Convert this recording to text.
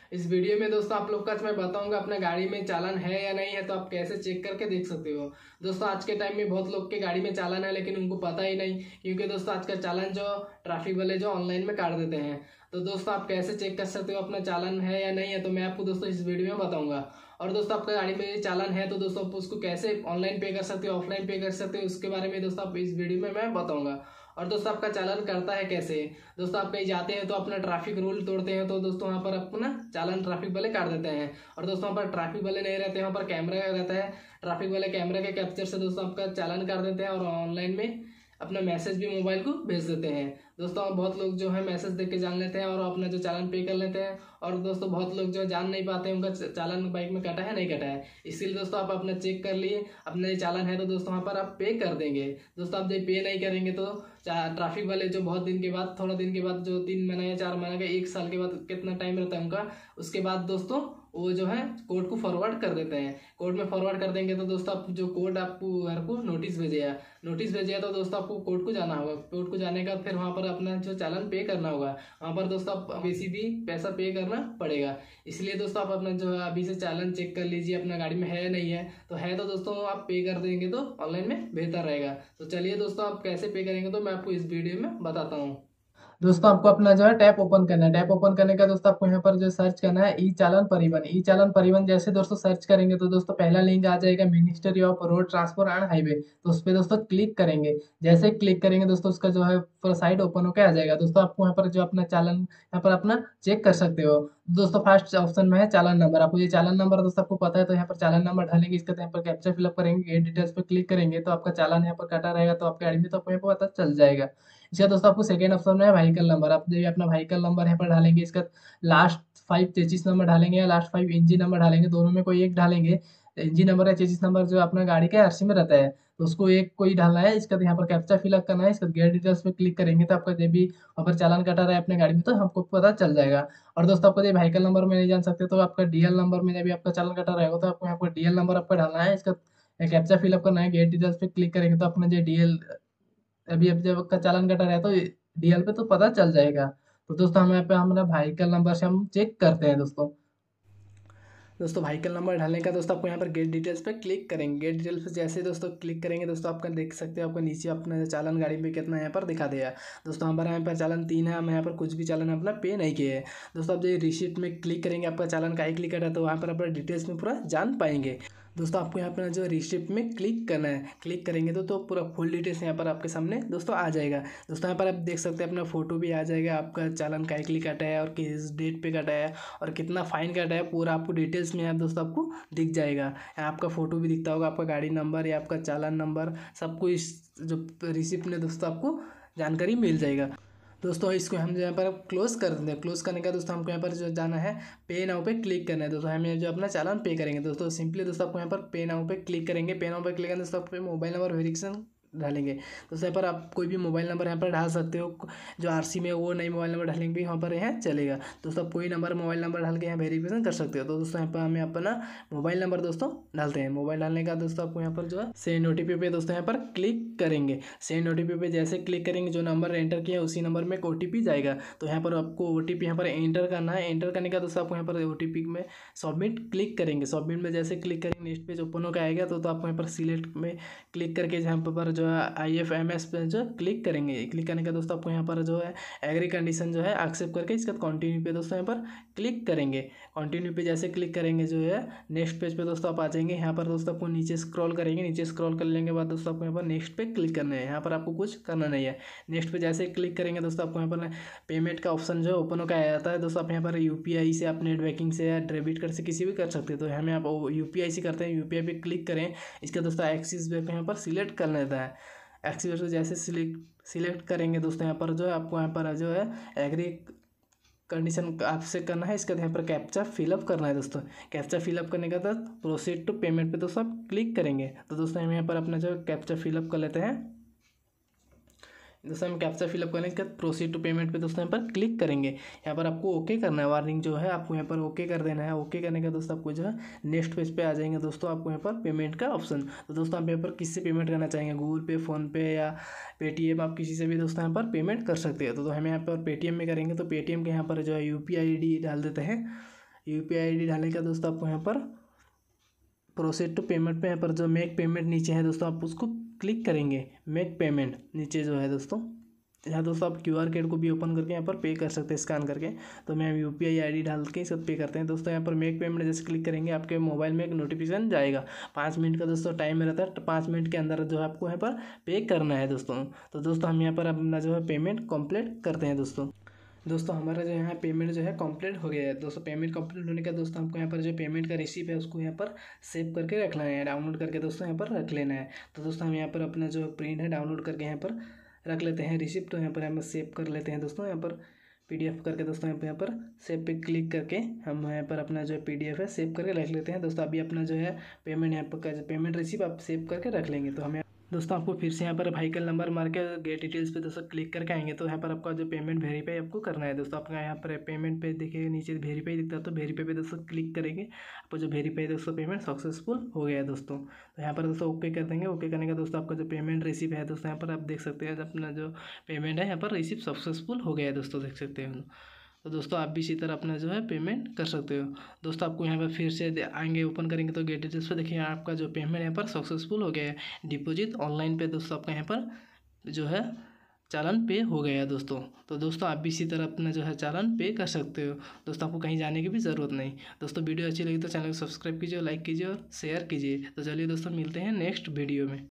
इस वीडियो में दोस्तों आप लोग का मैं बताऊंगा अपना गाड़ी में चालान है या नहीं है, तो आप कैसे चेक करके देख सकते हो। दोस्तों आज के टाइम में बहुत लोग के गाड़ी में चालान है लेकिन उनको पता ही नहीं, क्योंकि दोस्तों आज का चालान जो ट्रैफिक वाले जो ऑनलाइन में काट देते हैं। तो दोस्तों आप कैसे चेक कर सकते हो अपना चालान है या नहीं है, तो मैं आपको दोस्तों इस वीडियो में बताऊंगा। और दोस्तों आपका गाड़ी में चालान है तो दोस्तों आप उसको कैसे ऑनलाइन पे कर सकते हो, ऑफलाइन पे कर सकते हो, उसके बारे में दोस्तों आप इस वीडियो में मैं बताऊंगा। और दोस्तों आपका चालान करता है कैसे। दोस्तों आप कहीं जाते हैं तो अपना ट्रैफिक रूल तोड़ते हैं, तो दोस्तों वहाँ पर आपको ना चालान ट्रैफिक वाले काट देते हैं। और दोस्तों वहाँ पर ट्रैफिक वाले नहीं रहते, वहाँ पर कैमरा रहता है। ट्रैफिक वाले कैमरा के कैप्चर से दोस्तों आपका चालान कर देते हैं और ऑनलाइन में अपना मैसेज भी मोबाइल को भेज देते हैं। दोस्तों बहुत लोग जो है मैसेज देख के जान लेते हैं और अपना जो चालान पे कर लेते हैं। और दोस्तों बहुत लोग जो जान नहीं पाते हैं उनका चालान बाइक में कटा है नहीं कटा है। इसीलिए दोस्तों आप अपना चेक कर लिए, अपना ये चालान है तो दोस्तों वहाँ पर आप पे कर देंगे। दोस्तों आप जब पे नहीं करेंगे तो ट्रैफिक वाले जो बहुत दिन के बाद, थोड़ा दिन के बाद, जो 3 महीना या 4 महीना का 1 साल के बाद कितना टाइम रहता है उनका, उसके बाद दोस्तों वो जो है कोर्ट को फॉरवर्ड कर देते हैं। कोर्ट में फॉरवर्ड कर देंगे तो दोस्तों आप जो कोर्ट आपको घर को नोटिस भेजेगा, तो दोस्तों आपको कोर्ट को जाना होगा। कोर्ट को जाने का फिर वहाँ पर अपना जो चालान पे करना होगा, वहाँ पर दोस्तों आप किसी भी पैसा पे करना पड़ेगा। इसलिए दोस्तों आप अपना जो है अभी से चालान चेक कर लीजिए अपना गाड़ी में है या नहीं है। तो है तो दोस्तों आप पे कर देंगे तो ऑनलाइन में बेहतर रहेगा। तो चलिए दोस्तों आप कैसे पे करेंगे तो मैं आपको इस वीडियो में बताता हूँ। दोस्तों आपको अपना जो है टैप ओपन करना है। टैप ओपन करने का दोस्तों आपको यहाँ पर जो सर्च करना है ई चालान परिवहन। ई चालान परिवहन जैसे दोस्तों सर्च करेंगे तो दोस्तों पहला लिंक आ जाएगा ministry of road transport and highway. तो उस पर दोस्तों क्लिक करेंगे। जैसे क्लिक करेंगे दोस्तों उसका जो है पूरा साइट ओपन होकर आ जाएगा। दोस्तों आपको यहाँ पर जो अपना चालान यहाँ पर अपना चेक कर सकते हो। दोस्तों फर्स्ट ऑप्शन में है चालान नंबर। आपको ये चालान नंबर दोस्तों आपको पता है तो यहाँ पर चालान नंबर डालेंगे, इसका यहाँ पर कैप्चा फिलअप करेंगे, गेट डिटेल्स पर क्लिक करेंगे तो आपका चालान यहाँ पर कटा रहेगा तो आपके गाड़ी में तो आपको यहाँ पर पता चल जाएगा। इसका दोस्तों आपको सेकेंड ऑप्शन में है व्हीकल नंबर। आप जो अपना व्हीकल नंबर यहाँ पर डालेंगे, इसका लास्ट 5 चेसिस नंबर डालेंगे या लास्ट 5 इंजन नंबर डालेंगे, दोनों में कोई एक डालेंगे। इंजन नंबर या चेसिस नंबर जो अपना गाड़ी के आरसी में रहता है तो उसको एक कोई डालना है। इसका यहाँ पर कैप्चा फिलअप करना है। इसका गेट डिटेल्स पे क्लिक करेंगे तो आपका जब भी वहाँ पर चालान कटा रहा है अपने गाड़ी में तो हमको पता चल जाएगा। और दोस्तों आपको जब व्हीकल नंबर में नहीं जान सकते तो आपका डीएल नंबर में जब भी आपका चालान कटा रहेगा तो आपको यहाँ पर डीएल नंबर आपका डालना है। इसका कैप्चा फिलअप करना है। गेट डिटेल्स पे क्लिक करेंगे तो अपना जो डीएल अभी अब जब का चालान कटा रहा है तो डीएल पे तो पता चल जाएगा। तो दोस्तों हम यहाँ पे हमारा व्हीकल नंबर से हम चेक करते हैं। दोस्तों व्हीकल नंबर डालने का दोस्तों आपको यहाँ पर गेट डिटेल्स पे क्लिक करेंगे। गेट डिटेल्स पे जैसे दोस्तों क्लिक करेंगे दोस्तों आपका देख सकते हो आपका नीचे अपना चालान गाड़ी में कितना यहाँ पर दिखा दिया। दोस्तों हमारा यहाँ पर चालान 3 है, हम यहाँ पर कुछ भी चालान अपना पे नहीं किए हैं। दोस्तों आप जो रिसीप्ट में क्लिक करेंगे आपका चालान का ही क्लिक करा तो वहाँ पर अपना डिटेल्स में पूरा जान पाएंगे। दोस्तों आपको यहाँ पर जो रिसिप्ट में क्लिक करना है, क्लिक करेंगे तो पूरा फुल डिटेल्स यहाँ पर आपके सामने दोस्तों आ जाएगा। दोस्तों यहाँ पर आप देख सकते हैं अपना फोटो भी आ जाएगा, आपका चालान का क्लिक कटा है और किस डेट पे कटा है और कितना फाइन कटा है पूरा आपको डिटेल्स में यहाँ दोस्तों आपको दिख जाएगा। यहाँ आपका फोटो भी दिखता होगा, आपका गाड़ी नंबर या आपका चालान नंबर सबको इस जो रिसिप्ट में दोस्तों आपको जानकारी मिल जाएगा। दोस्तों इसको हम जो यहाँ पर क्लोज कर देंगे। क्लोज करने का दोस्तों हमको यहाँ पर जो जाना है पे नाउ पे क्लिक करना है। दोस्तों हम जो अपना चालान पे करेंगे दोस्तों सिंपली दोस्तों आपको यहाँ पर पे नाउ पे क्लिक करेंगे। पे नाउ पे क्लिक करने दोस्तों आप मोबाइल नंबर वेरिफिकेशन डालेंगे। दोस्तों यहाँ पर आप कोई भी मोबाइल नंबर यहाँ पर डाल सकते हो, जो आरसी में वो नई मोबाइल नंबर डालेंगे भी यहाँ पर यहाँ चलेगा। दोस्तों आप कोई नंबर मोबाइल नंबर डाल के यहाँ वेरिफिकेशन कर सकते हो। तो दोस्तों यहाँ पर हमें अपना मोबाइल नंबर दोस्तों डालते हैं। मोबाइल डालने का दोस्तों आपको यहाँ पर जो है सेंड ओटीपी पे दोस्तों यहाँ पर क्लिक करेंगे। सेंड ओटीपी पे जैसे क्लिक करेंगे जो नंबर एंटर किया उसी नंबर में एक ओटीपी जाएगा। तो यहाँ पर आपको ओटीपी यहाँ पर एंटर करना है। एंटर करने का दोस्तों आपको यहाँ पर ओटीपी में सबमिट क्लिक करेंगे। सबमिट में जैसे क्लिक करेंगे नेक्स्ट पेज ओपन होकर आएगा तो आपको यहाँ पर सिलेक्ट में क्लिक करके यहाँ पर जो है IFMS पे जो क्लिक करेंगे। क्लिक करने का दोस्तों आपको यहाँ पर जो है एग्री कंडीशन जो है एक्सेप्ट करके इसका कंटिन्यू पे दोस्तों यहाँ पर क्लिक करेंगे। कंटिन्यू पे जैसे क्लिक करेंगे जो है नेक्स्ट पेज पे दोस्तों आप आ जाएंगे। यहाँ पर दोस्तों आपको नीचे स्क्रॉल करेंगे। नीचे स्क्रॉल कर लेने के बाद दोस्तों आपको यहाँ पर नेक्स्ट पे क्लिक करना है। यहाँ पर आपको कुछ करना नहीं है। नेक्स्ट पे जैसे क्लिक करेंगे दोस्तों आपको यहाँ पर पेमेंट का ऑप्शन जो है ओपन होकर आ जाता है। दोस्तों आप यहाँ पर UPI से, आप नेट बैंकिंग से या डेबिट कार्ड से किसी भी कर सकते हैं। तो हमें आप UPI से करते हैं। UPI पे क्लिक करें। इसका दोस्तों एक्सिस बैंक यहाँ पर सिलेक्ट कर लेता है। एक्सिस बैंक जैसे सिलेक्ट करेंगे दोस्तों यहाँ पर जो है आपको यहाँ पर जो है एग्री कंडीशन आपसे करना है। इसका यहाँ पर कैप्चा फिलअप करना है। दोस्तों कैप्चा फिलअप करने का बाद प्रोसीड टू पेमेंट पे दोस्तों आप क्लिक करेंगे। तो दोस्तों हम यहाँ पर अपना जो कैप्चा फिलअप कर लेते हैं। दोस्तों हम कैप्चा फिलअप करने के बाद प्रोसीड टू पेमेंट पे दोस्तों यहाँ पर क्लिक करेंगे। यहाँ पर आपको ओके करना है। वार्निंग जो है आपको यहाँ पर ओके कर देना है। ओके करने का दोस्तों आपको जो है नेक्स्ट पेज पे आ जाएंगे। दोस्तों आपको यहाँ पर पेमेंट का ऑप्शन, तो दोस्तों आप यहाँ पर किससे पेमेंट करना चाहेंगे, गूगल पे, फ़ोनपे या पेटीएम, आप किसी से भी दोस्तों यहाँ पर पेमेंट कर सकते हैं। तो हम यहाँ पर पेटीएम में करेंगे तो पेटीएम के यहाँ पर जो है UPI ID डाल देते हैं। UPI ID डालने का दोस्तों आपको यहाँ पर प्रोसीड टू पेमेंट पे यहाँ पर जो मेक पेमेंट नीचे है दोस्तों, आप उसको क्लिक करेंगे। मेक पेमेंट नीचे जो है दोस्तों, यहाँ दोस्तों आप QR कोड को भी ओपन करके यहाँ पर पे कर सकते हैं स्कैन करके। तो मैं UPI ID डाल के सब पे करते हैं दोस्तों। यहाँ पर मेक पेमेंट जैसे क्लिक करेंगे आपके मोबाइल में एक नोटिफिकेशन जाएगा। 5 मिनट का दोस्तों टाइम रहता है, 5 मिनट के अंदर जो है आपको यहाँ पर पे करना है दोस्तों। तो दोस्तों हम यहाँ पर अपना जो है पेमेंट कंप्लीट करते हैं दोस्तों हमारा जो यहाँ पेमेंट जो है कंप्लीट हो गया है दोस्तों। पेमेंट कंप्लीट होने का दोस्तों हमको यहाँ पर जो पेमेंट का रिसीप्ट है उसको यहाँ पर सेव करके रख लेना है, डाउनलोड करके दोस्तों यहाँ पर रख लेना है। तो दोस्तों हम यहाँ पर अपना जो प्रिंट है डाउनलोड करके यहाँ पर रख लेते हैं रिसिप्ट। तो यहाँ पर हम सेव कर लेते हैं दोस्तों, यहाँ पर PDF करके दोस्तों यहाँ पर सेव पे क्लिक करके हम यहाँ पर अपना जो PDF है सेव करके रख लेते हैं दोस्तों। अभी अपना जो है पेमेंट यहाँ पर पेमेंट रिसिप्ट आप सेव करके रख लेंगे। तो हमें दोस्तों आपको फिर से यहाँ पर व्हीकल नंबर मार के गेट डिटेल्स पे दोस्तों क्लिक करके आएंगे। तो यहाँ पर आपका जो पेमेंट वेरीफाई आपको करना है दोस्तों। आपका यहाँ पर पेमेंट पे देखिए नीचे वेरीफाई दिखता है, तो वेरीफाई पे दोस्तों क्लिक करेंगे। आपको जो वेरीफाई दोस्तों पेमेंट सक्सेसफुल हो गया है दोस्तों। तो यहाँ पर दोस्तों ओके कर देंगे। ओके करने का दोस्तों आपका जो पेमेंट रिसीव है दोस्तों यहाँ पर आप देख सकते हैं अपना जो पेमेंट है यहाँ पर रिसीव सक्सेसफुल हो गया है दोस्तों, देख सकते हैं। तो दोस्तों आप भी इसी तरह अपना जो है पेमेंट कर सकते हो दोस्तों। आपको यहाँ पर फिर से आएंगे, ओपन करेंगे तो गेट डिटेल्स पे देखिए आपका जो पेमेंट यहाँ पर सक्सेसफुल हो गया है। डिपॉजिट ऑनलाइन पे दोस्तों आपका यहाँ पर जो है चालान पे हो गया है दोस्तों। तो दोस्तों आप भी इसी तरह अपना जो है चालान पे कर सकते हो दोस्तों। आपको कहीं जाने की भी ज़रूरत नहीं दोस्तों। वीडियो अच्छी लगी तो चैनल को सब्सक्राइब कीजिए, लाइक कीजिए और शेयर कीजिए। तो चलिए दोस्तों मिलते हैं नेक्स्ट वीडियो में।